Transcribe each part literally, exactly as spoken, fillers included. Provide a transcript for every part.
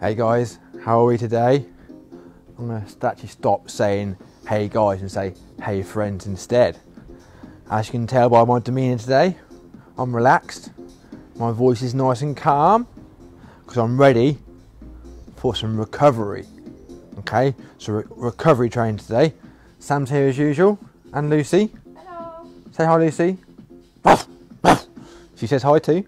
Hey guys, how are we today? I'm going to actually stop saying hey guys and say hey friends instead. As you can tell by my demeanour today, I'm relaxed, my voice is nice and calm, because I'm ready for some recovery. Okay, so re recovery training today. Sam's here as usual, and Lucy. Hello. Say hi, Lucy. She says hi too.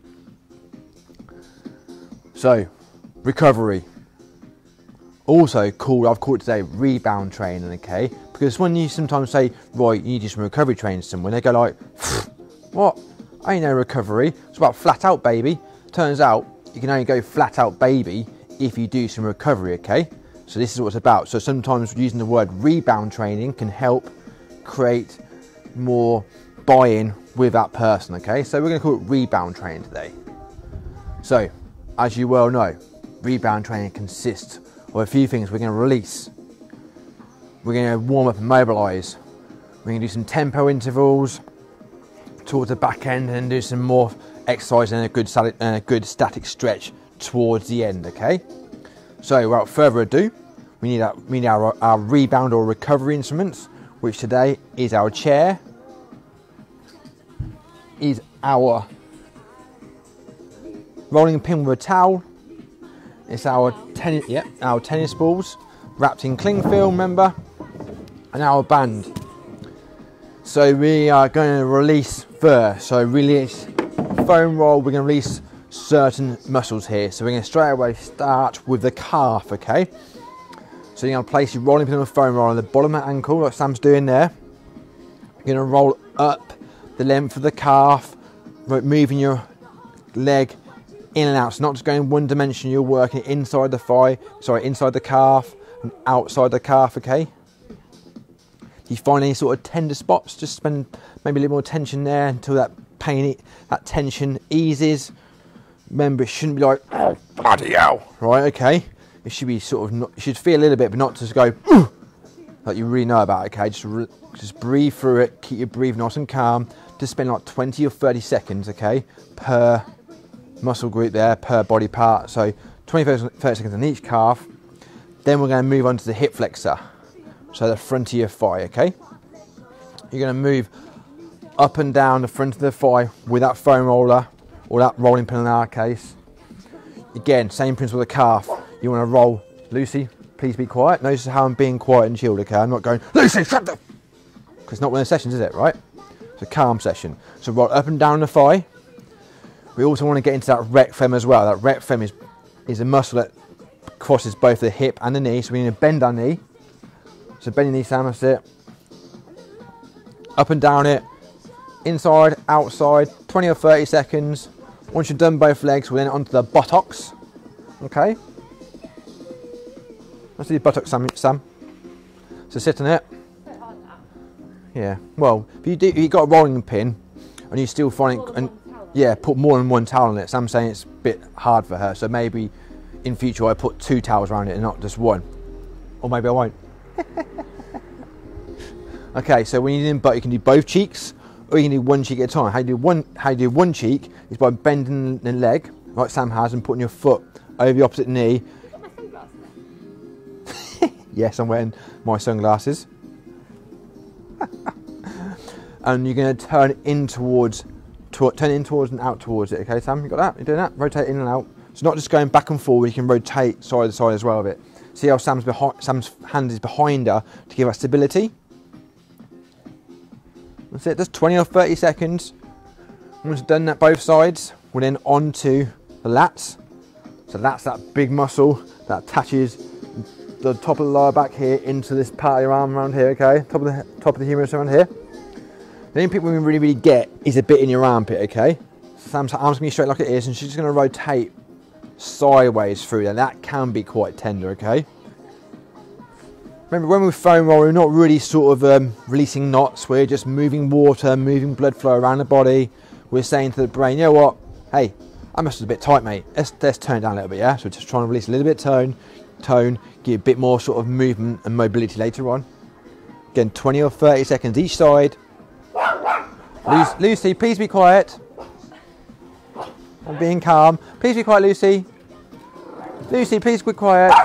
So, recovery. Also called, I've called it today rebound training, okay? Because when you sometimes say, right, you need to do some recovery training somewhere, they go like, what? I ain't no recovery. It's about flat out, baby. Turns out, you can only go flat out, baby, if you do some recovery, okay? So this is what it's about. So sometimes using the word rebound training can help create more buy-in with that person, okay? So we're gonna call it rebound training today. So, as you well know, rebound training consists of a few things. We're going to release, we're going to warm up and mobilise, we're going to do some tempo intervals towards the back end and do some more exercise and a good, static, and a good static stretch towards the end, okay? So without further ado, we need, our, we need our, our rebound or recovery instruments, which today is our chair, is our rolling pin with a towel. It's our tennis, yeah, our tennis balls wrapped in cling film, remember, and our band. So we are going to release first. So release foam roll. We're going to release certain muscles here. So we're going to straight away start with the calf. Okay. So you're going to place your rolling pin on the foam roll on the bottom of the ankle, like Sam's doing there. You're going to roll up the length of the calf, moving your leg in and out, so not just going one dimension, you're working inside the thigh, sorry, inside the calf and outside the calf, okay? If you find any sort of tender spots, just spend maybe a little more tension there until that pain, that tension eases. Remember, it shouldn't be like, oh, bloody hell, right, okay? It should be sort of, not, you should feel a little bit, but not just go, ooh, like you really know about, okay? Just, just breathe through it, keep your breathing nice and calm. Just spend like twenty or thirty seconds, okay, per muscle group there, per body part. So twenty to thirty seconds on each calf. Then we're going to move on to the hip flexor, so the front of your thigh, okay? You're going to move up and down the front of the thigh with that foam roller, or that rolling pin in our case. Again, same principle with the calf. You want to roll. Lucy, please be quiet. Notice how I'm being quiet and chilled, okay? I'm not going, Lucy, shut up! Because it's not one of the sessions, is it, right? It's a calm session. So roll up and down the thigh. We also want to get into that rec fem as well. That rec fem is, is a muscle that crosses both the hip and the knee. So we need to bend our knee. So bend your knee, Sam, that's it. Up and down it. Inside, outside, twenty or thirty seconds. Once you've done both legs, we're then onto the buttocks. Okay. Let's do the buttocks, Sam. Sam. So sit on it. Yeah. Well, if you do, if you've got a rolling pin and you still find it, and yeah, put more than one towel on it. So I'm saying it's a bit hard for her, so maybe in future I put two towels around it and not just one. Or maybe I won't. Okay, so when you're doing butt, you can do both cheeks, or you can do one cheek at a time. How you do one, how you do one cheek is by bending the leg, like Sam has, and putting your foot over the opposite knee. Got my sunglasses. Yes, I'm wearing my sunglasses. And you're going to turn in towards To, turn in towards and out towards it, okay, Sam? You got that? You're doing that? Rotate in and out. So not just going back and forward, you can rotate side to side as well a bit. See how Sam's, behind, Sam's hand is behind her to give her stability? That's it, just twenty or thirty seconds. Once you've done that both sides, we're then on to the lats. So that's that big muscle that attaches the top of the lower back here into this part of your arm around here, okay? Top of the, top of the humerus around here. The only bit we really, really get is a bit in your armpit, okay? Sam's arm's gonna be straight like it is, and she's just gonna rotate sideways through there. That can be quite tender, okay? Remember, when we foam roll, we're not really sort of um, releasing knots. We're just moving water, moving blood flow around the body. We're saying to the brain, you know what? Hey, that muscle's a bit tight, mate. Let's, let's turn it down a little bit, yeah? So we're just trying to release a little bit of tone, tone, give a bit more sort of movement and mobility later on. Again, twenty or thirty seconds each side. Lucy, please be quiet. I'm being calm. Please be quiet, Lucy. Lucy, please be quiet.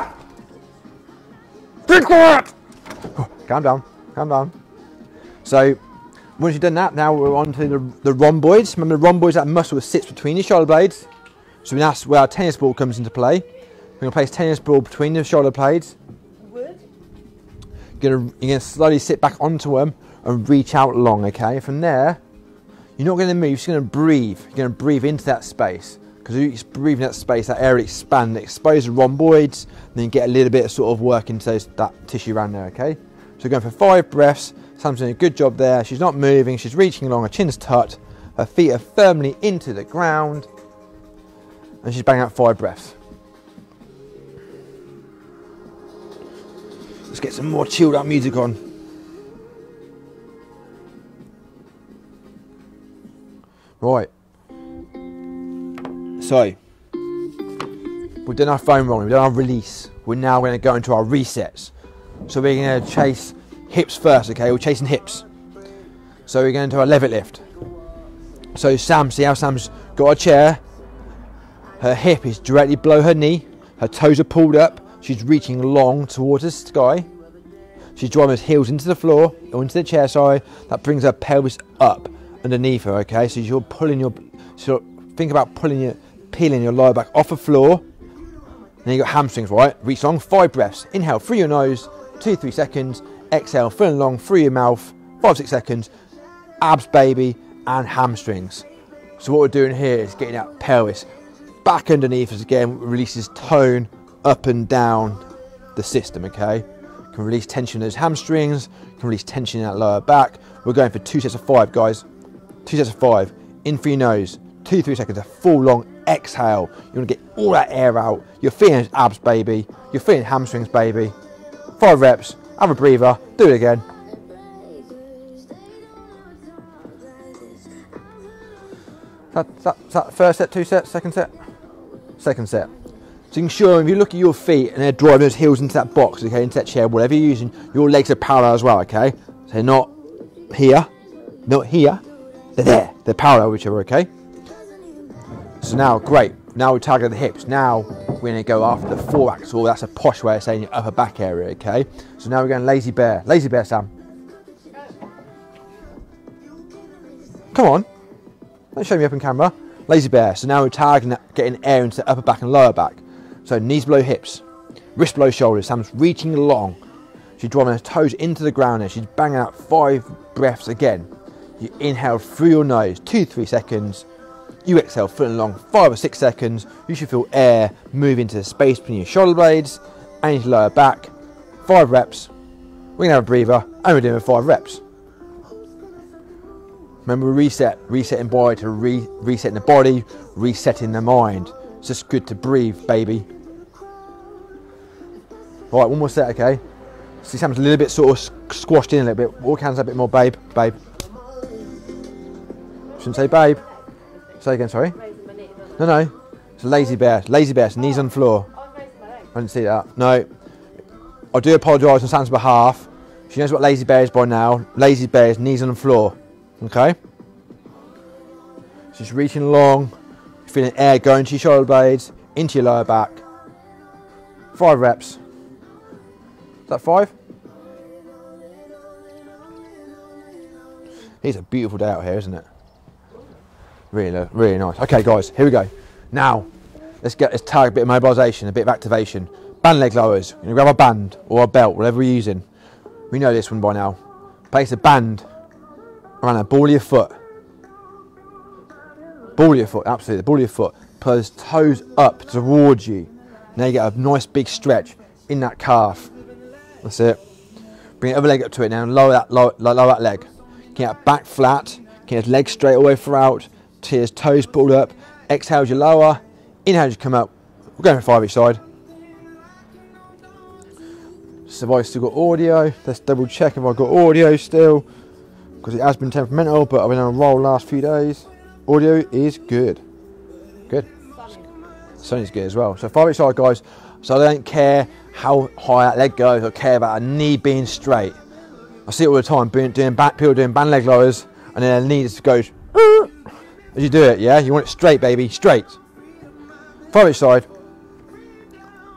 Be quiet! Oh, calm down, calm down. So, once you've done that, now we're on to the, the rhomboids. Remember the rhomboids, that muscle that sits between your shoulder blades. So that's where our tennis ball comes into play. We're going to place tennis ball between the shoulder blades. Wood. You're going to, you're going to slowly sit back onto them and reach out long, okay? From there, you're not going to move, you're just going to breathe. You're going to breathe into that space. Because you breathe in that space, that area expands, expose the rhomboids, and then you get a little bit of sort of work into those, that tissue around there, okay? So we're going for five breaths. Sam's doing a good job there. She's not moving, she's reaching along, her chin's tucked, her feet are firmly into the ground, and she's banging out five breaths. Let's get some more chilled out music on. Right. So, we've done our foam rolling, we've done our release. We're now going to go into our resets. So we're going to chase hips first, okay? We're chasing hips. So we're going to our Levit lift. So Sam, see how Sam's got a chair. Her hip is directly below her knee. Her toes are pulled up. She's reaching long towards the sky. She's driving her heels into the floor or into the chair, sorry. That brings her pelvis up underneath her, okay? So you're pulling your, so think about pulling your, peeling your lower back off the floor. Then you got hamstrings, right? Reach long, five breaths. Inhale through your nose, two, three seconds. Exhale, full and long through your mouth, five, six seconds. Abs, baby, and hamstrings. So what we're doing here is getting that pelvis back underneath us again, releases tone up and down the system, okay? Can release tension in those hamstrings, can release tension in that lower back. We're going for two sets of five, guys. Two sets of five. In through your nose, two, three seconds, a full long exhale. You want to get all that air out. You're feeling those abs, baby. You're feeling hamstrings, baby. Five reps, have a breather, do it again. That, that, that first set, two sets, second set? Second set. So you can show, if you look at your feet and they're driving those heels into that box, okay, into that chair, whatever you're using, your legs are parallel as well, okay? So they're not here, not here, they're there. They're parallel with each other, okay? So now, great. Now we target the hips. Now we're going to go after the foreaxle. That's a posh way of saying your upper back area, okay? So now we're going lazy bear. Lazy bear, Sam. Come on. Don't show me up in camera. Lazy bear. So now we're targeting that, getting air into the upper back and lower back. So knees below hips, wrist below shoulders. Sam's reaching along. She's driving her toes into the ground there. She's banging out five breaths again. You inhale through your nose, two, three seconds. You exhale full and long, five or six seconds. You should feel air move into the space between your shoulder blades and your lower back. Five reps. We're going to have a breather and we're doing five reps. Remember, reset, resetting body to re resetting the body, resetting the mind. It's just good to breathe, baby. Right, one more set, okay? See, Sam's a little bit sort of squashed in a little bit. Walk hands a bit more, babe, babe. Shouldn't say babe. Say again, sorry. No, no. It's a lazy bear. Lazy bear, so knees on the floor. I didn't see that. No. I do apologise on Sam's behalf. She knows what lazy bear is by now. Lazy bear is knees on the floor. Okay? She's reaching along. You're feeling air going to your shoulder blades, into your lower back. Five reps. Is that five? It's a beautiful day out here, isn't it? Really, really nice. Okay, guys, here we go. Now, let's get this target, a bit of mobilisation, a bit of activation. Band leg lowers. You're going to grab a band or a belt, whatever we're using. We know this one by now. Place a band around the ball of your foot. Ball of your foot, absolutely, the ball of your foot. Pull those toes up towards you. Now you get a nice big stretch in that calf. That's it. Bring the other leg up to it now and lower that, lower, lower that leg. Get that back flat. Get his legs straight all the way throughout. His toes pulled up. Exhale as you lower. Inhale as you come up. We're going for five each side. So have I still got audio? Let's double check if I've got audio still. Because it has been temperamental, but I've been on a roll last few days. Audio is good. Good. Sound's good as well. So five each side, guys. So I don't care how high that leg goes. I care about a knee being straight. I see it all the time. Doing, doing back, people doing band leg lowers, and then their knee just goes as you do it. Yeah, you want it straight, baby, straight. Five each side.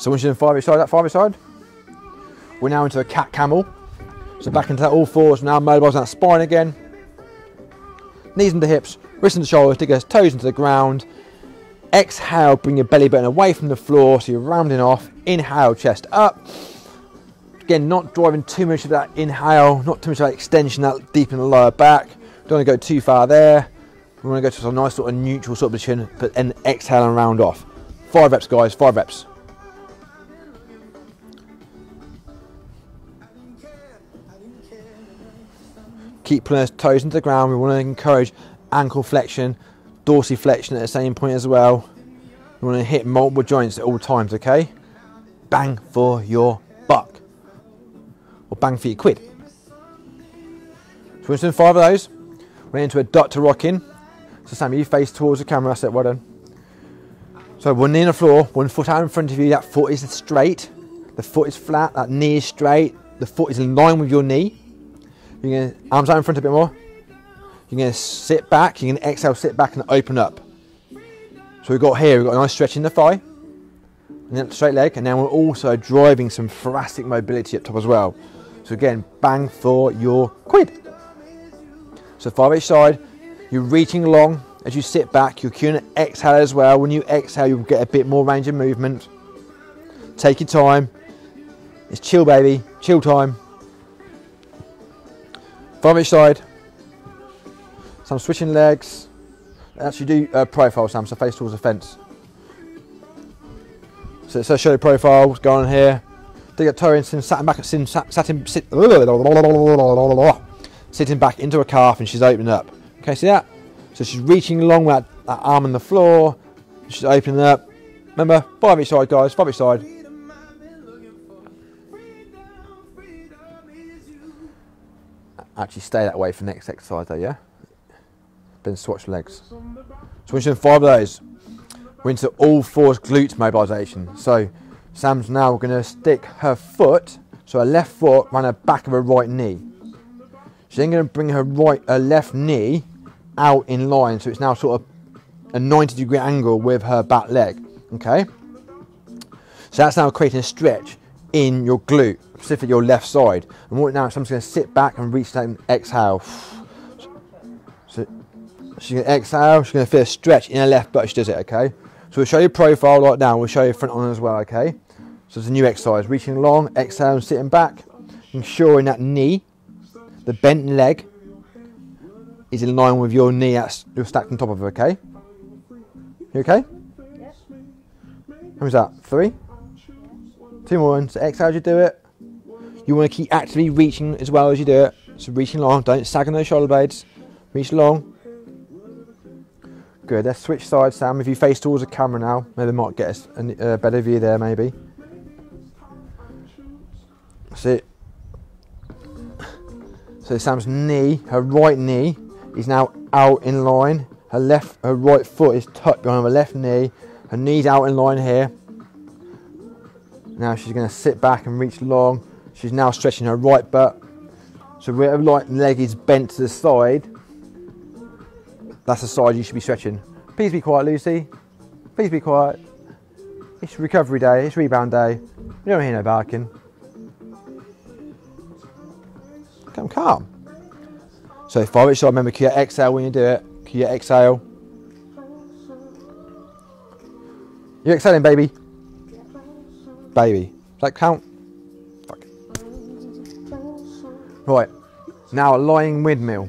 So once you're in five each side, that five each side, we're now into a cat camel. So back into that all fours, now mobilising that spine again. Knees into hips, wrists into shoulders, dig your toes into the ground. Exhale, bring your belly button away from the floor, so you're rounding off. Inhale, chest up. Again, not driving too much of that inhale, not too much of that extension that deep in the lower back. Don't want to go too far there. We want to go to a nice sort of neutral sort of position, but then exhale and round off. Five reps, guys, five reps. Keep pulling those toes into the ground. We want to encourage ankle flexion, dorsiflexion at the same point as well. We want to hit multiple joints at all times, okay? Bang for your buck. Or bang for your quid. So we're doing five of those. We're into adductor rocking. So Sam, you face towards the camera. That's it, well done. So one knee on the floor, one foot out in front of you. That foot is straight. The foot is flat. That knee is straight. The foot is in line with your knee. You're going to arms out in front a bit more. You're going to sit back. You're going to exhale, sit back and open up. So we've got here, we've got a nice stretch in the thigh. And then straight leg. And then we're also driving some thoracic mobility up top as well. So again, bang for your quid. So five each side. You're reaching long as you sit back. You're going to exhale as well. When you exhale, you'll get a bit more range of movement. Take your time. It's chill, baby. Chill time. Five each side. So I'm switching legs. Actually do uh, profile, Sam, so face towards the fence. So it says show profile, go on here. Dig a toe in, sat back, sit, sat in, sit, sitting back into a calf and she's opening up. Okay, see that? So she's reaching along with that, that arm on the floor. She's opening up. Remember, five each side, guys, five each side. Actually stay that way for the next exercise though, yeah? Then swatch legs. So we're doing five of those. We're into all fours glute mobilisation. So Sam's now going to stick her foot, so her left foot around the back of her right knee. She's then going to bring her right, her left knee out in line, so it's now sort of a ninety degree angle with her back leg. Okay? So that's now creating a stretch in your glute, specifically your left side. And what now, so I'm just going to sit back and reach that and exhale. So she's going to exhale, she's going to feel a stretch in her left butt as she does it, okay? So we'll show you profile right now, we'll show you front on as well, okay? So it's a new exercise, reaching long, exhale and sitting back, ensuring that knee, the bent leg, is in line with your knee that's you're stacked on top of her, okay? You okay? Yes. How was that? Three? Two more ones. So exhale as you do it. You want to keep actively reaching as well as you do it. So reaching long, don't sag on those shoulder blades. Reach long. Good, let's switch sides, Sam. If you face towards the camera now, maybe they might get us a uh, better view there, maybe. That's it. So Sam's knee, her right knee, is now out in line. Her left, her right foot is tucked behind her left knee. Her knee's out in line here. Now she's going to sit back and reach long. She's now stretching her right butt. So where her right leg is bent to the side, that's the side you should be stretching. Please be quiet, Lucy. Please be quiet. It's recovery day, it's rebound day. You don't hear no barking. Come calm. So five each side, remember, can you exhale when you do it? Can you exhale? You exhaling, baby? Baby. Does that count? Fuck it. Right. Now a lying windmill.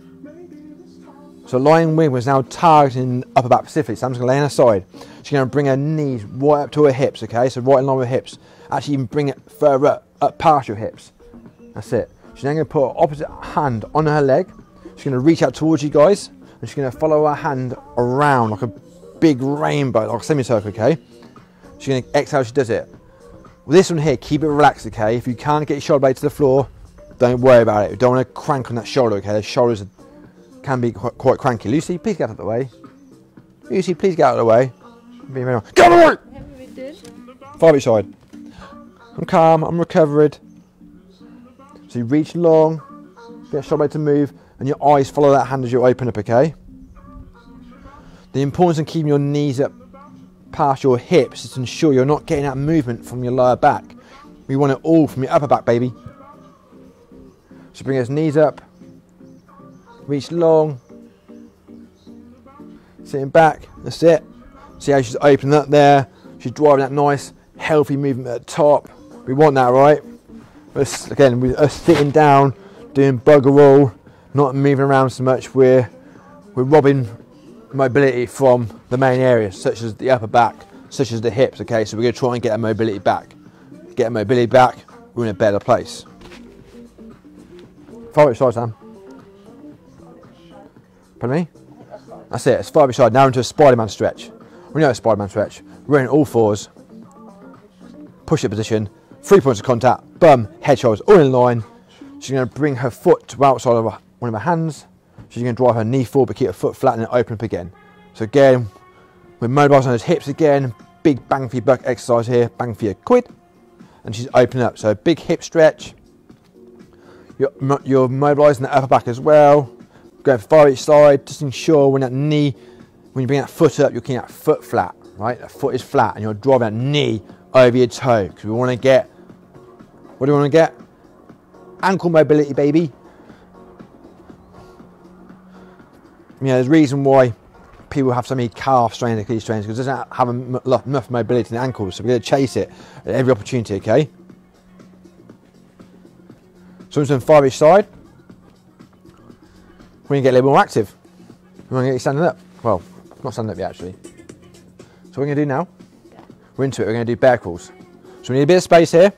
So lying windmill is now targeting upper back specifically. So I'm just going to lay on her side. She's going to bring her knees right up to her hips, okay? So right in line with her hips. Actually even bring it further up, up past your hips. That's it. She's then going to put her opposite hand on her leg. She's going to reach out towards you guys. And she's going to follow her hand around like a big rainbow, like a semicircle, okay? She's going to exhale as she does it. With this one here, keep it relaxed, okay? If you can't get your shoulder blade to the floor, don't worry about it. You don't want to crank on that shoulder, okay? The shoulders can be quite, quite cranky. Lucy, please get out of the way. Lucy, please get out of the way. Get out of the way! Five each side. I'm calm, I'm recovered. So you reach long, get your shoulder blade to move, and your eyes follow that hand as you open up, okay? The importance of keeping your knees up past your hips to ensure you're not getting that movement from your lower back. We want it all from your upper back, baby. So bring those knees up, reach long, sitting back, that's it. See how she's opening up there, she's driving that nice, healthy movement at the top. We want that, right? Us, again, we're us sitting down, doing bugger all, not moving around so much, we're, we're robbing mobility from the main areas, such as the upper back, such as the hips, okay? So we're gonna try and get a mobility back. Get a mobility back, we're in a better place. Far each side, Sam. Pardon me? That's it, it's far each side. Now into a Spider-Man stretch. We know a Spider-Man stretch. We're in all fours. Push-up position. Three points of contact. Bum, head, shoulders, all in line. She's going to bring her foot to outside of one of her hands. She's going to drive her knee forward, but keep her foot flat and then open up again. So again, we're mobilising those hips again. Big bang for your buck exercise here. Bang for your quid. And she's opening up. So big hip stretch. You're, you're mobilising the upper back as well. Going far each side. Just ensure when that knee, when you bring that foot up, you're keeping that foot flat, right? That foot is flat and you're driving that knee over your toe. Because we want to get, what do we want to get? Ankle mobility, baby. You know, there's a reason why people have so many calf strains and Achilles strains, because it doesn't have enough mobility in the ankles. So we're going to chase it at every opportunity, okay? So I'm doing five each side. We're going to get a little more active. We're going to get you standing up. Well, not standing up yet, actually. So what we're going to do now, yeah. We're into it. We're going to do bear crawls. So we need a bit of space here.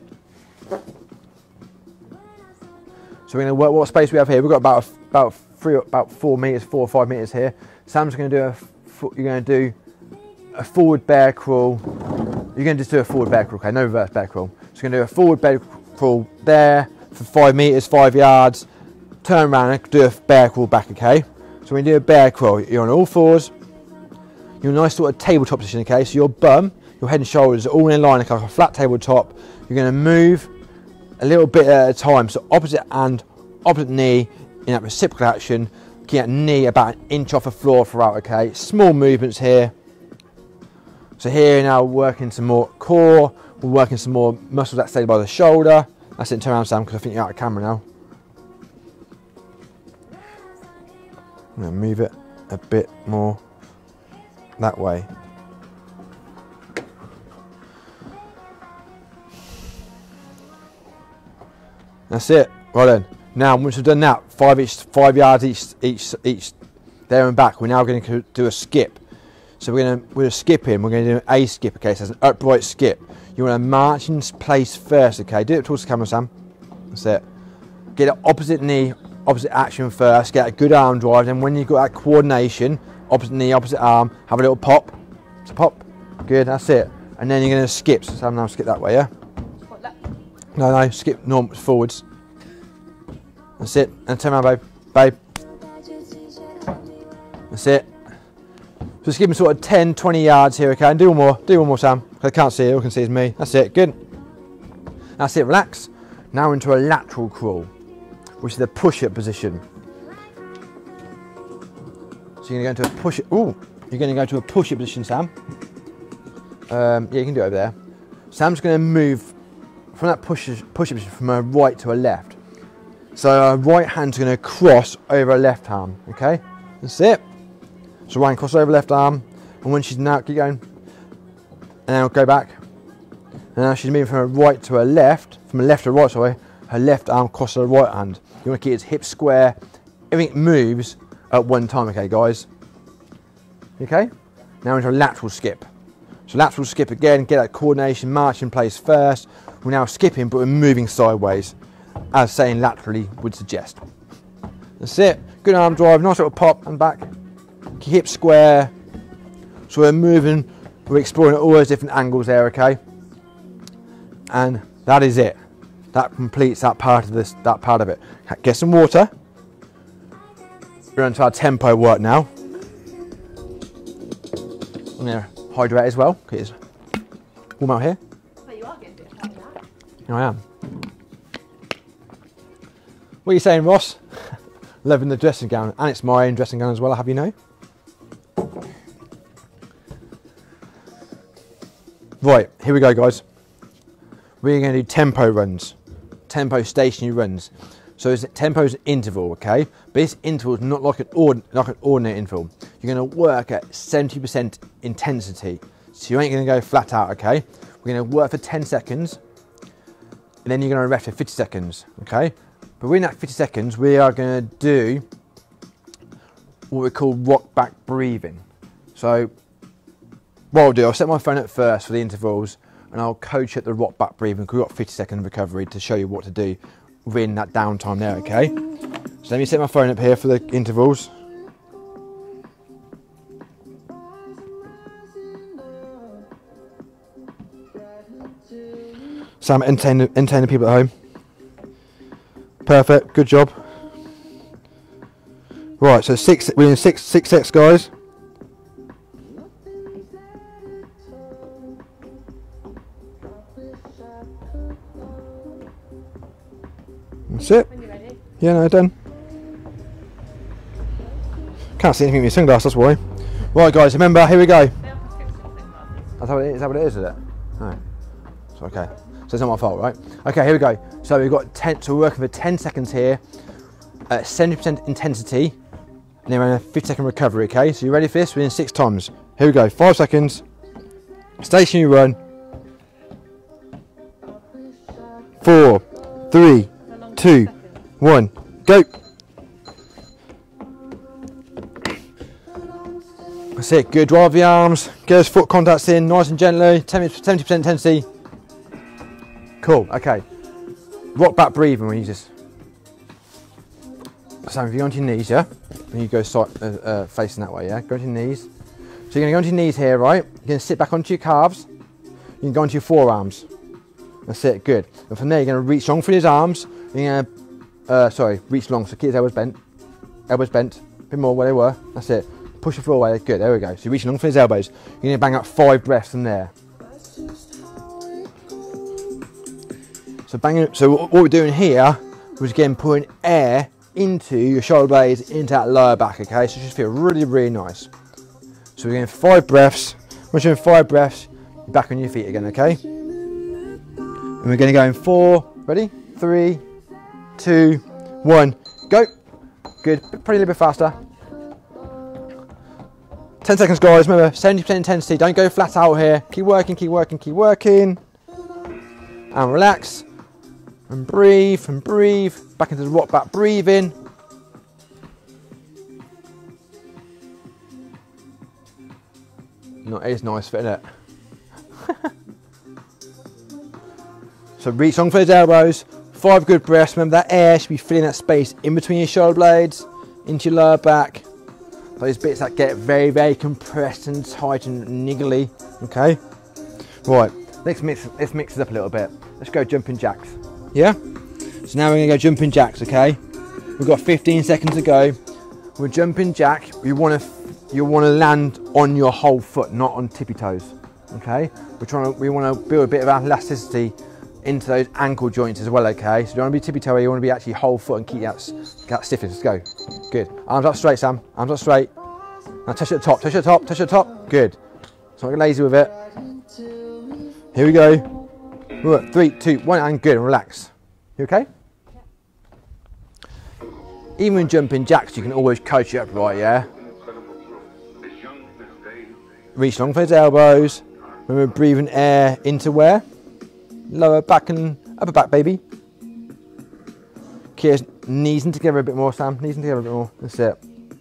So we're going to work what space we have here. We've got about about three, about four meters, four or five meters here. Sam's going to do a, you're going to do a forward bear crawl. You're going to just do a forward bear crawl, okay? No reverse bear crawl. So you're going to do a forward bear crawl there for five meters, five yards. Turn around and do a bear crawl back, okay? So when you do a bear crawl, you're on all fours. You're in a nice sort of tabletop position, okay? So your bum, your head and shoulders are all in line, like a flat tabletop. You're going to move a little bit at a time. So opposite hand, opposite knee in that reciprocal action. Keep that knee about an inch off the floor throughout, okay? Small movements here. So here now we're working some more core. We're working some more muscles that stay by the shoulder. That's it, turn around, Sam, because I think you're out of camera now. I'm going to move it a bit more that way. That's it. Right then. Now, once we've done that, five each, five yards each, each, each, there and back. We're now going to do a skip. So we're going to, we're skipping. We're going to do a skip. Okay, so it's an upright skip. You want to march in place first. Okay, do it towards the camera, Sam. That's it. Get an opposite knee, opposite action first. Get a good arm drive. Then when you've got that coordination, opposite knee, opposite arm, have a little pop. So pop. Good. That's it. And then you're going to skip. So Sam, now skip that way. Yeah. No, no, skip normal forwards. That's it. And turn around, babe. Babe. That's it. So skipping sort of ten, twenty yards here, okay? And do one more. Do one more, Sam. I can't see it. All I can see is me. That's it. Good. That's it. Relax. Now into a lateral crawl, which is the push-up position. So you're going to go into a push-up. Ooh. You're going to go to a push-up position, Sam. Um, yeah, you can do it over there. Sam's going to move from that push-up push position from a right to a left. So our right hand's going to cross over a left arm, okay? That's it. So right hand cross over left arm, and when she's now, keep going, and now go back. And now she's moving from a right to a left, from a left to a right, sorry, her left arm crosses her right hand. You want to keep its hips square, everything moves at one time, okay guys? Okay? Now into a lateral skip. So lateral skip again, get that coordination, march in place first. We're now skipping, but we're moving sideways, as saying laterally would suggest. That's it. Good arm drive, nice little pop and back. Keep hips square. So we're moving, we're exploring all those different angles there, okay? And that is it. That completes that part of this, that part of it. Get some water. We're onto our tempo work now. I'm gonna hydrate as well, because it's warm out here. But you are getting a bit tired now. Here I am. What are you saying, Ross? Loving the dressing gown, and it's my own dressing gown as well, I'll have you know. Right, here we go, guys. We're going to do tempo runs, tempo stationary runs. So it's tempo is an interval, okay? But this interval is not like an, ord like an ordinary interval. You're going to work at seventy percent intensity. So you ain't going to go flat out, okay? We're going to work for ten seconds, and then you're going to rest for fifty seconds, okay? But within that fifty seconds, we are going to do what we call rock back breathing. So what I'll do, I'll set my phone up first for the intervals, and I'll coach at the rock back breathing, because we've got fifty second recovery to show you what to do within that downtime there, okay? So let me set my phone up here for the intervals. Sam, entertain, entertain the people at home. Perfect, good job. Right, so six, we're in six, six sets, guys. That's it. When you're ready. Yeah, no, done. Can't see anything with your sunglasses, that's why. Right, guys, remember, here we go. They have prescription thing, Mark. That's how it is, is that what it is, is it? No. It's okay. So it's not my fault, right? Okay, here we go. So we've got ten, so we're working for ten seconds here at seventy percent intensity, and then we're in a fifty second recovery, okay? So you ready for this? We're in six times. Here we go, five seconds. Stationary run. Four, three, two, one, go. That's it, good. Drive the arms, get those foot contacts in nice and gently, seventy percent intensity. Cool, okay. Rock back breathing when you just. So if you go onto your knees, yeah? And you go side, uh, uh, facing that way, yeah? Go onto your knees. So you're going to go onto your knees here, right? You're going to sit back onto your calves. You can go onto your forearms. That's it, good. And from there, you're going to reach long for his arms. You're going to, uh, sorry, reach long, so keep his elbows bent. Elbows bent, a bit more where they were. That's it. Push the floor away, good, there we go. So you're reaching long for his elbows. You're going to bang out five breaths from there. So banging, so what we're doing here was again putting air into your shoulder blades, into that lower back, okay? So it should feel really, really nice. So we're going five breaths. Once you're doing five breaths, you're back on your feet again, okay? And we're going to go in four, ready? Three, two, one, go. Good, probably a little bit faster. ten seconds, guys. Remember, seventy percent intensity. Don't go flat out here. Keep working, keep working, keep working. And relax. And breathe, and breathe. Back into the rock back breathing. No, it is nice fit, isn't it? So reach long for his elbows. Five good breaths. Remember that air should be filling that space in between your shoulder blades, into your lower back. Those bits that get very, very compressed and tight and niggly. Okay. Right. Let's mix. Let's mix it up a little bit. Let's go jumping jacks. Yeah. So now we're gonna go jumping jacks. Okay. We've got fifteen seconds to go. We're jumping jack. You want to. You want to land on your whole foot, not on tippy toes. Okay. We're trying to. We want to build a bit of elasticity into those ankle joints as well. Okay. So you don't want to be tippy toe. You want to be actually whole foot and keep that, that stiffness. Let's go. Good. Arms up straight, Sam. Arms up straight. Now touch at the top. Touch at the top. Touch at the top. Good. So don't get lazy with it. Here we go. Right, three, two, one, and good. And relax. You okay? Yeah. Even when jumping jacks, you can always coach it up, right? Yeah. Reach long for his elbows. Remember breathing air into where? Lower back and upper back, baby. Keep his knees in together a bit more, Sam. Knees in together a bit more. That's it.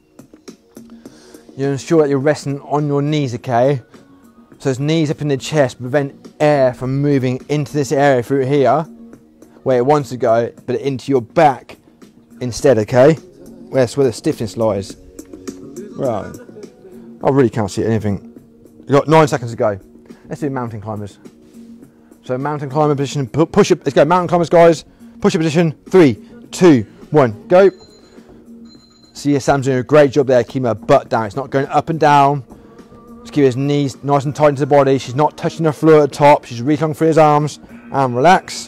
You ensure that you're resting on your knees, okay? So his knees up in the chest prevent air from moving into this area through here, where it wants to go, but into your back instead, okay? That's where the stiffness lies. Right. I really can't see anything. You've got nine seconds to go. Let's do mountain climbers. So mountain climber position, push up, let's go, mountain climbers, guys. Push up position, three, two, one, go. See, Sam's doing a great job there, keeping her butt down. It's not going up and down. Just keep his knees nice and tight into the body. She's not touching the floor at the top. She's reaching for his arms. And relax.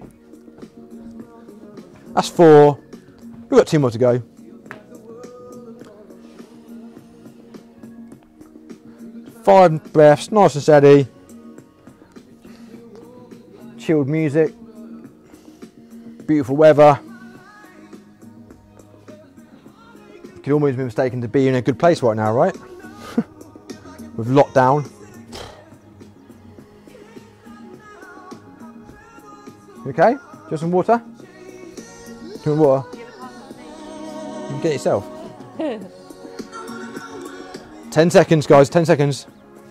That's four. We've got two more to go. Five breaths, nice and steady. chilled music, beautiful weather. Could almost be mistaken to be in a good place right now, right? With lockdown. You okay? Do you want some water? Do you want water? You can get it yourself. ten seconds, guys, ten seconds.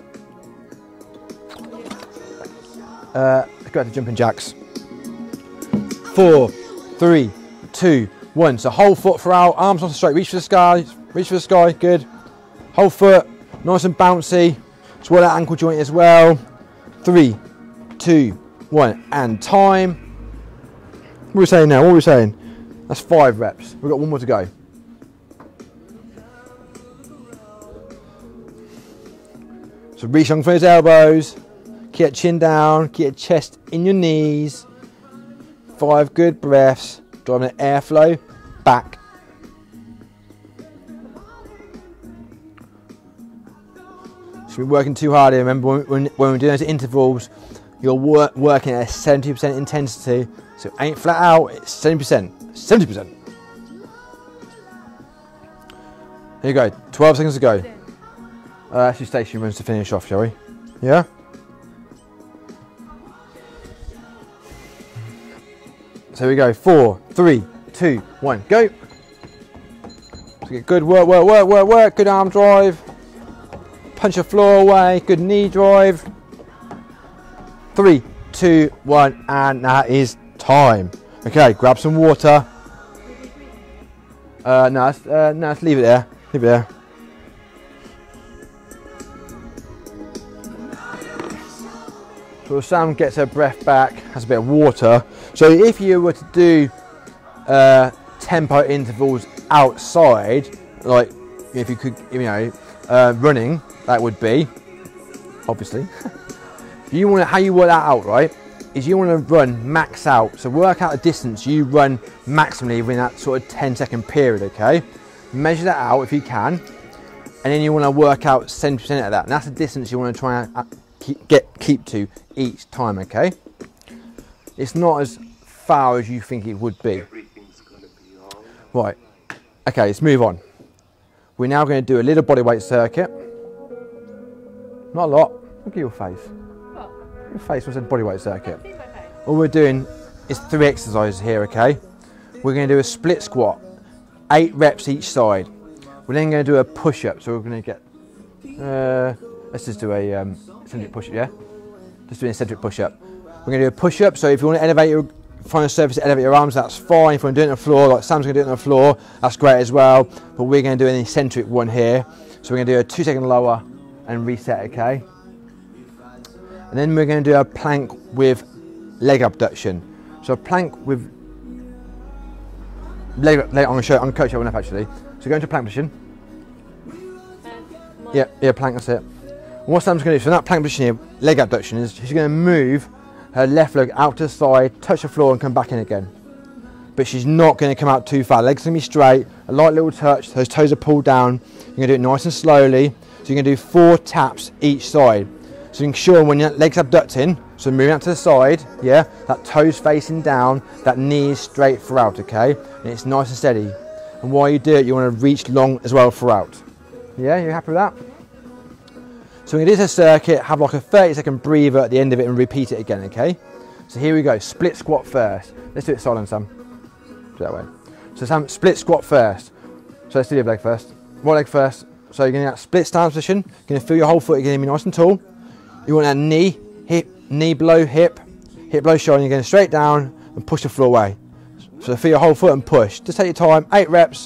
Uh, let's go to jumping jacks. Four, three, two, one. So whole foot for out, arms off straight, reach for the sky, reach for the sky, good. Whole foot, nice and bouncy. Swell that ankle joint as well. Three, two, one, and time. What are we saying now? What are we saying? That's five reps. We've got one more to go. So reach on for his elbows. Keep your chin down. Keep your chest in your knees. Five good breaths. Driving the airflow back. Should be working too hard here. Remember when, when, when we're doing those intervals, you're work, working at a seventy percent intensity. So it ain't flat out, it's seventy percent. seventy percent. Here you go, twelve seconds to go. Uh, actually, station runs to finish off, shall we? Yeah? So we go, four, three, two, one, go. So get good work, work, work, work, work, good arm drive. Punch the floor away, good knee drive. Three, two, one, and that is time. Okay, grab some water. Uh, no, let's, uh, no, let's leave it there. Leave it there. So Sam gets her breath back, has a bit of water. So if you were to do uh, tempo intervals outside, like if you could, you know, uh, running, that would be, obviously. You want to, how you work that out, right? Is you want to run max out. So work out a distance you run maximally within that sort of ten second period, okay? Measure that out if you can. And then you want to work out seventy percent of that. And that's the distance you want to try and keep, get, keep to each time, okay? It's not as far as you think it would be. Everything's gonna be all right. Okay, let's move on. We're now going to do a little bodyweight circuit. Not a lot. Look at your face. What? Your face was a bodyweight circuit. See my face? All we're doing is three exercises here, okay? We're going to do a split squat, eight reps each side. We're then going to do a push-up. So we're going to get, uh, let's just do a um, eccentric push-up, yeah? Just do an eccentric push-up. We're going to do a push-up. So if you want to elevate your, find a surface to elevate your arms, that's fine. If you want to do it on the floor, like Sam's going to do it on the floor, that's great as well. But we're going to do an eccentric one here. So we're going to do a two second lower and reset, okay? And then we're going to do a plank with leg abduction. So a plank with leg, leg I'm going to show, I'm going to coach you up actually. So go into plank position. Um, Yeah, yeah, plank, that's it. And what Sam's going to do, so in that plank position here, leg abduction, is she's going to move her left leg out to the side, touch the floor and come back in again. But she's not going to come out too far. Legs going to be straight, a light little touch, those toes are pulled down. You're going to do it nice and slowly. So you're going to do four taps each side. So ensure when your legs abducting, so moving out to the side, yeah, that toes facing down, that knee is straight throughout, okay? And it's nice and steady. And while you do it, you want to reach long as well throughout. Yeah, you happy with that? So we're going to do this circuit, have like a thirty second breather at the end of it and repeat it again, okay? So here we go, split squat first. Let's do it silent, Sam. Do it that way. So Sam, split squat first. So let's do your leg first. Right leg first. So you're going to get split stance position. You're going to feel your whole foot, you're going to be nice and tall. You want that knee, hip, knee below hip, hip below shoulder, and you're going straight down and push the floor away. So feel your whole foot and push. Just take your time, eight reps.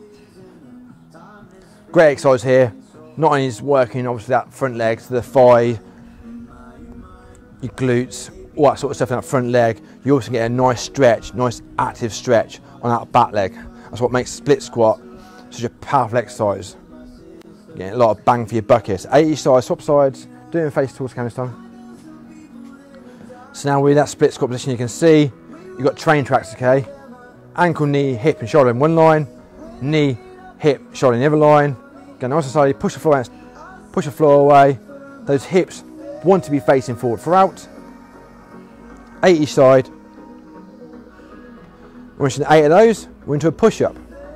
Great exercise here. Not only is working obviously that front leg to the thigh, your glutes, all that sort of stuff in that front leg, you also get a nice stretch, nice active stretch on that back leg. That's what makes split squat such a powerful exercise. You're getting a lot of bang for your buck here. So eight each side, swap sides, do it face towards camera this time. So now we're in that split squat position, you can see you've got train tracks, okay? Ankle, knee, hip and shoulder in one line, knee, hip, shoulder in the other line. Go nice and slowly, push the floor out, push the floor away. Those hips want to be facing forward throughout. eight each side. Once you've done eight of those, we're into a push-up.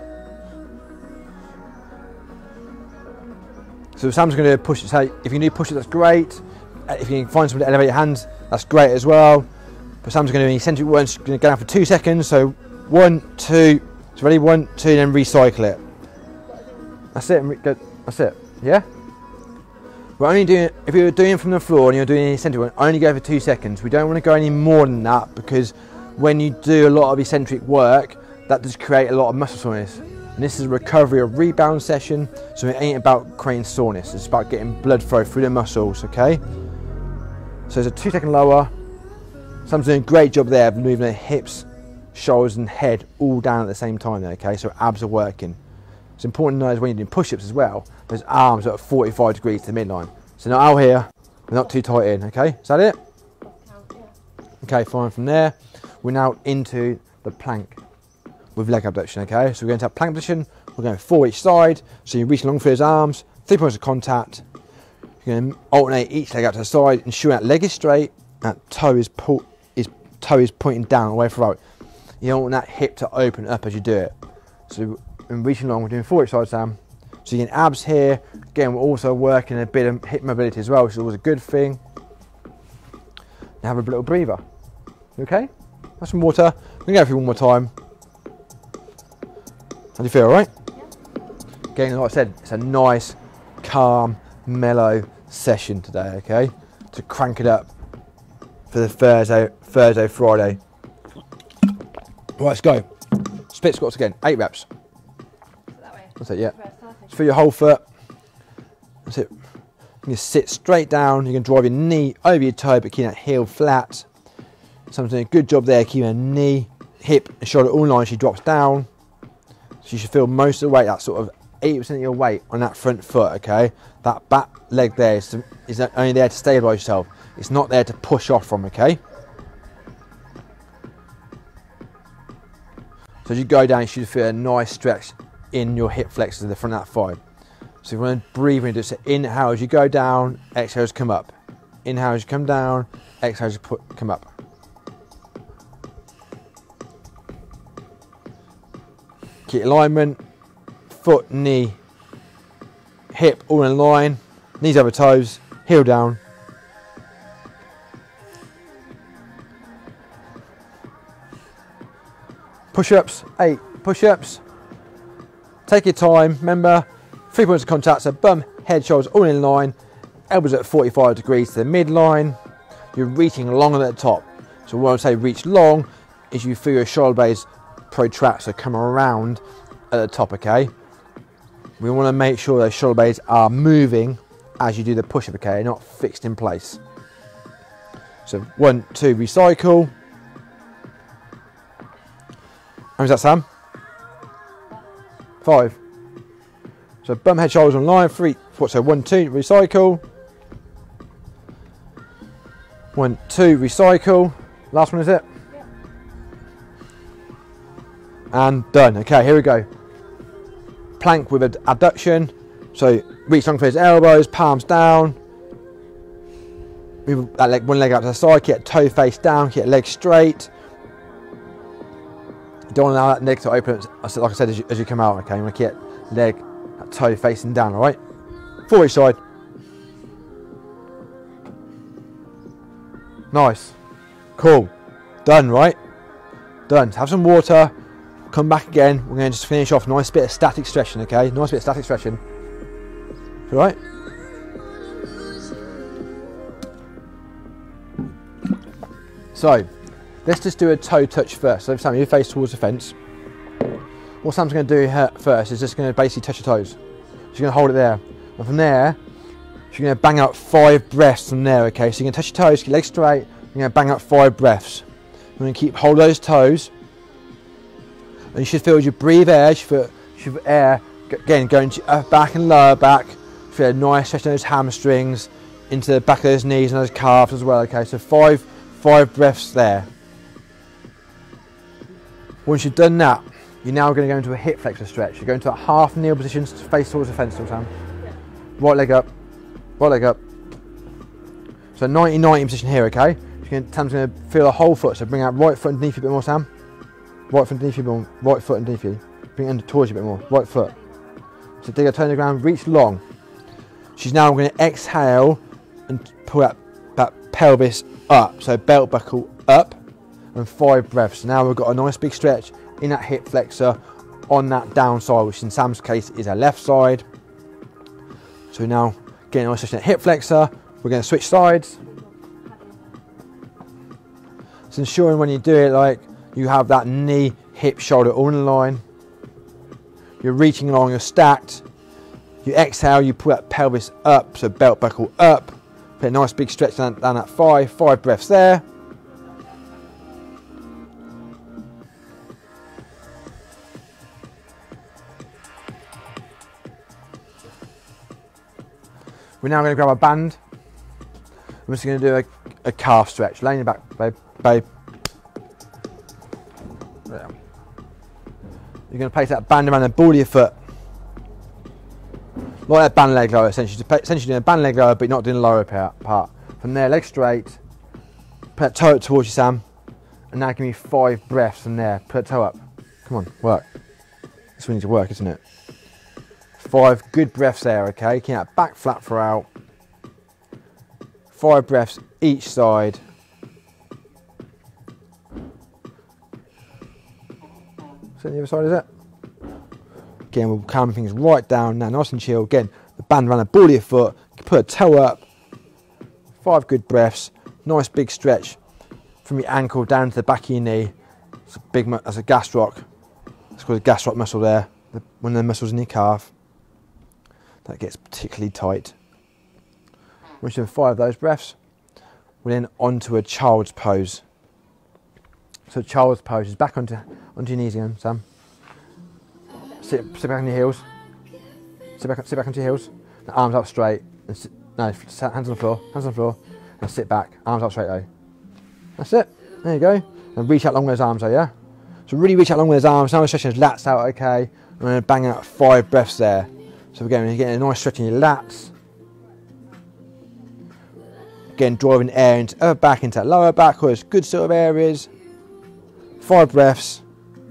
So Sam's going to do a push-up. So if you can do push-up, that's great. If you can find someone to elevate your hands, that's great as well. But Sam's going to do eccentric ones, going to go down for two seconds. So one, two, so ready, one, two, then recycle it. That's it. That's it. Yeah. We're only doing, if you're doing it from the floor and you're doing an eccentric one, only go for two seconds. We don't want to go any more than that, because when you do a lot of eccentric work, that does create a lot of muscle soreness. And this is a recovery or rebound session, so it ain't about creating soreness, it's about getting blood flow through the muscles, okay? So it's a two second lower. Sam's doing a great job there of moving the hips, shoulders and head all down at the same time there, okay? So abs are working. It's important to know when you're doing push-ups as well, those arms are at forty-five degrees to the midline. So not out here, we're not too tight in, okay? Is that it? Okay, fine. From there, we're now into the plank with leg abduction, okay? So we're going to have plank position, we're going four each side, so you're reaching along for those arms, three points of contact. You're going to alternate each leg out to the side, ensuring that leg is straight, that toe is, pull, is, toe is pointing down away from right. You don't want that hip to open up as you do it. So in reaching along, we're doing four each side, Sam. So you get abs here. Again, we're also working a bit of hip mobility as well, which is always a good thing. Now have a little breather. Okay? Have some water. We're going to go through one more time. How do you feel, all right? Yeah. Again, like I said, it's a nice, calm, mellow session today, okay? To crank it up for the Thursday, Thursday, Friday. Right, let's go. Split squats again, eight reps. That way. That's it, yeah. It's for your whole foot. That's it. You can sit straight down. You can drive your knee over your toe, but keep that heel flat. Someone's doing a good job there, keeping a knee, hip, and shoulder all in line. She drops down. So you should feel most of the weight, that sort of eighty percent of your weight on that front foot, okay? That back leg there is, to, is only there to stabilise yourself. It's not there to push off from, okay? So as you go down, you should feel a nice stretch in your hip flexors in the front of that thigh. So if you want to breathe into it, so inhale as you go down, exhale as you come up. Inhale as you come down, exhale as you put, come up. Keep alignment, foot, knee, hip all in line, knees over toes, heel down. Push-ups, eight push-ups. Take your time, remember, three points of contact, so bum, head, shoulders all in line, elbows at forty-five degrees to the midline. You're reaching long at the top. So when I say reach long, is you feel your shoulder blades protract, so come around at the top, okay? We want to make sure those shoulder blades are moving as you do the push-up, okay, not fixed in place. So one, two, recycle. How was that, Sam? Five. So bum, head, shoulders on line, three, four, so one, two, recycle. One, two, recycle. Last one, is it? Yep. And done. Okay, here we go. Plank with adduction. So reach long for his elbows, palms down. Move that leg, one leg out to the side, keep toe face down, keep leg straight. Don't allow that leg to open, like I said, as you, as you come out, okay? You want to keep leg, that toe facing down, all right? Four each side. Nice. Cool. Done, right? Done. Have some water. Come back again. We're going to just finish off. Nice bit of static stretching, okay? Nice bit of static stretching. All right? So, let's just do a toe touch first. So Sam, you face towards the fence. What Sam's going to do first is just going to basically touch your toes. She's going to hold it there. And from there, she's going to bang out five breaths from there, okay? So you're going to touch your toes, keep your legs straight. You're going to bang out five breaths. You're going to keep hold those toes. And you should feel as you breathe air, you should feel, you should feel air, again, going to your back and lower back. Feel a nice stretch in those hamstrings, into the back of those knees and those calves as well, okay? So five, five breaths there. Once you've done that, you're now going to go into a hip flexor stretch. You're going to a half kneel position to face towards the fence, Sam. Yeah. Right leg up, right leg up. So ninety ninety position here, okay? You're Gonna, Sam's going to feel the whole foot, so bring out right foot underneath you a bit more, Sam. Right foot underneath you a bit more, right foot underneath you. Bring it under towards you a bit more, right foot. So dig a toe on the ground, reach long. She's now going to exhale and pull that, that pelvis up, so belt buckle up, and five breaths. So now we've got a nice big stretch in that hip flexor on that down side, which in Sam's case is her left side. So now getting a nice stretch in that hip flexor, we're going to switch sides. It's ensuring when you do it, like, you have that knee, hip, shoulder all in line. You're reaching along, you're stacked. You exhale, you pull that pelvis up, so belt buckle up. Put a nice big stretch down, down that five, five breaths there. We're now going to grab our band. We're just going to do a, a calf stretch. Lay on your back, babe. babe. There. You're going to place that band around the ball of your foot. Like that band leg lower, essentially. Essentially doing a band leg lower, but you're not doing the lower part. From there, leg straight. Put that toe up towards you, Sam. And now give me five breaths from there. Put that toe up. Come on, work. This one needs to work, isn't it? Five good breaths there, okay? Keep that back flat throughout. Five breaths each side. So the other side, is it? Again, we'll calm things right down now, nice and chill. Again, the band around the ball of your foot. Put a toe up. Five good breaths. Nice big stretch from your ankle down to the back of your knee. It's a big, that's a gastroc. It's called a gastroc muscle there. The, one of the muscles in your calf. That gets particularly tight. Once you've done five of those breaths, we're then onto a child's pose. So child's pose is back onto onto your knees again, Sam. Sit, sit back on your heels. Sit back, sit back onto your heels. The arms up straight. And sit, no, hands on the floor. Hands on the floor. And sit back. Arms up straight though. That's it. There you go. And reach out long with those arms though, yeah. So really reach out long with those arms. Now we're stretching those lats out, okay. And we're going to bang out five breaths there. So again, you're getting a nice stretch in your lats. Again, driving air into upper back, into that lower back, or it's good sort of areas. Five breaths.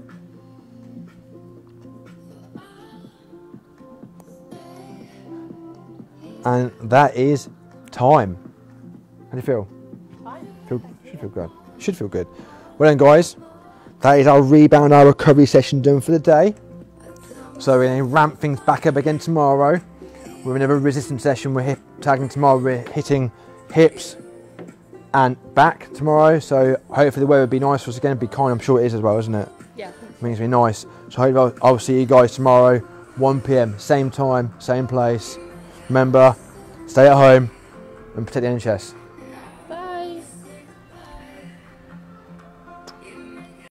And that is time. How do you feel? Fine. Feel, should feel good. Should feel good. Well then, guys, that is our rebound, our recovery session done for the day. So we're going to ramp things back up again tomorrow with another resistance session. We're hip tagging tomorrow. We're hitting hips and back tomorrow. So hopefully the weather will be nice for us again. Be kind. I'm sure it is as well, isn't it? Yeah. It means it'll be nice. So hopefully I'll, I'll see you guys tomorrow, one p m, same time, same place. Remember, stay at home and protect the N H S.